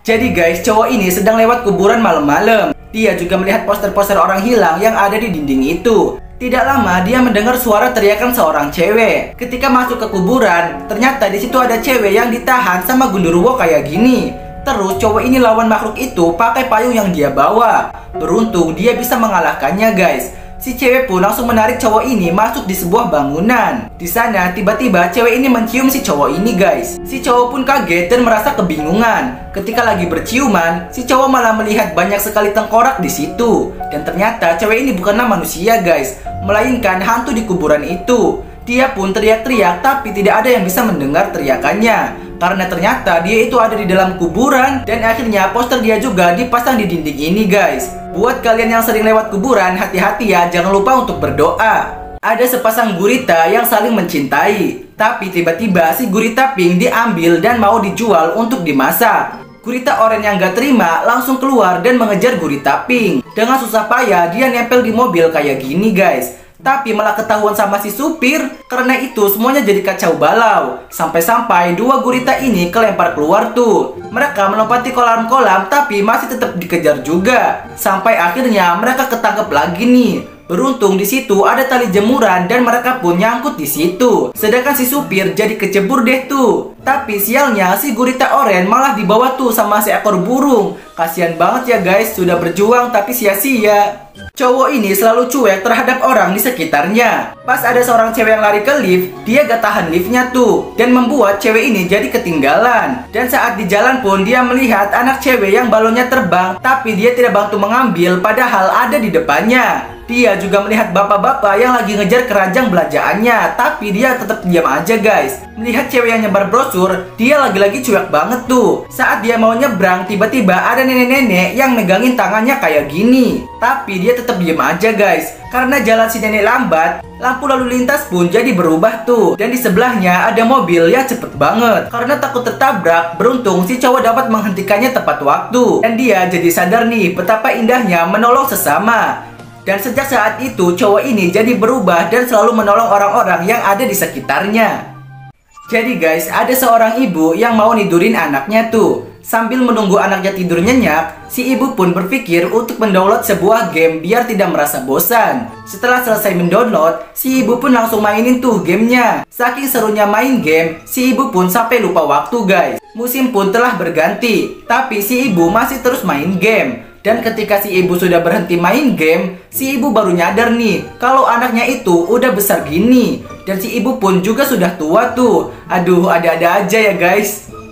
Jadi guys, cowok ini sedang lewat kuburan malam-malam. Dia juga melihat poster-poster orang hilang yang ada di dinding itu. Tidak lama dia mendengar suara teriakan seorang cewek. Ketika masuk ke kuburan, ternyata di situ ada cewek yang ditahan sama gundurwo kayak gini. Terus cowok ini lawan makhluk itu pakai payung yang dia bawa. Beruntung dia bisa mengalahkannya guys. Si cewek pun langsung menarik cowok ini masuk di sebuah bangunan. Di sana tiba-tiba cewek ini mencium si cowok ini guys. Si cowok pun kaget dan merasa kebingungan. Ketika lagi berciuman, si cowok malah melihat banyak sekali tengkorak di situ. Dan ternyata cewek ini bukanlah manusia guys, melainkan hantu di kuburan itu. Dia pun teriak-teriak tapi tidak ada yang bisa mendengar teriakannya. Karena ternyata dia itu ada di dalam kuburan. Dan akhirnya poster dia juga dipasang di dinding ini guys. Buat kalian yang sering lewat kuburan, hati-hati ya, jangan lupa untuk berdoa. Ada sepasang gurita yang saling mencintai. Tapi tiba-tiba si gurita pink diambil dan mau dijual untuk dimasak. Gurita oranye yang gak terima langsung keluar dan mengejar gurita pink. Dengan susah payah dia nempel di mobil kayak gini guys. Tapi malah ketahuan sama si supir. Karena itu semuanya jadi kacau balau. Sampai-sampai dua gurita ini kelempar keluar tuh. Mereka melompati kolam-kolam tapi masih tetap dikejar juga. Sampai akhirnya mereka ketangkep lagi nih. Beruntung di situ ada tali jemuran dan mereka pun nyangkut di situ. Sedangkan si supir jadi kecebur deh tuh. Tapi sialnya si gurita oranye malah dibawa tuh sama seekor burung. Kasian banget ya guys, sudah berjuang tapi sia-sia. Cowok ini selalu cuek terhadap orang di sekitarnya. Pas ada seorang cewek yang lari ke lift, dia gak tahan liftnya tuh. Dan membuat cewek ini jadi ketinggalan. Dan saat di jalan pun dia melihat anak cewek yang balonnya terbang. Tapi dia tidak bantu mengambil padahal ada di depannya. Dia juga melihat bapak-bapak yang lagi ngejar keranjang belanjaannya. Tapi dia tetap diam aja guys. Melihat cewek yang nyebar brosur, dia lagi-lagi cuek banget tuh. Saat dia mau nyebrang, tiba-tiba ada nenek-nenek yang megangin tangannya kayak gini. Tapi dia tetap diam aja guys. Karena jalan si nenek lambat, lampu lalu lintas pun jadi berubah tuh. Dan di sebelahnya ada mobil yang cepet banget. Karena takut tertabrak, beruntung si cowok dapat menghentikannya tepat waktu. Dan dia jadi sadar nih betapa indahnya menolong sesama. Dan sejak saat itu cowok ini jadi berubah dan selalu menolong orang-orang yang ada di sekitarnya. Jadi guys, ada seorang ibu yang mau nidurin anaknya tuh. Sambil menunggu anaknya tidur nyenyak, si ibu pun berpikir untuk mendownload sebuah game biar tidak merasa bosan. Setelah selesai mendownload, si ibu pun langsung mainin tuh gamenya. Saking serunya main game, si ibu pun sampai lupa waktu guys. Musim pun telah berganti, tapi si ibu masih terus main game. Dan ketika si ibu sudah berhenti main game, si ibu baru nyadar nih kalau anaknya itu udah besar gini. Dan si ibu pun juga sudah tua tuh. Aduh, ada-ada aja ya guys.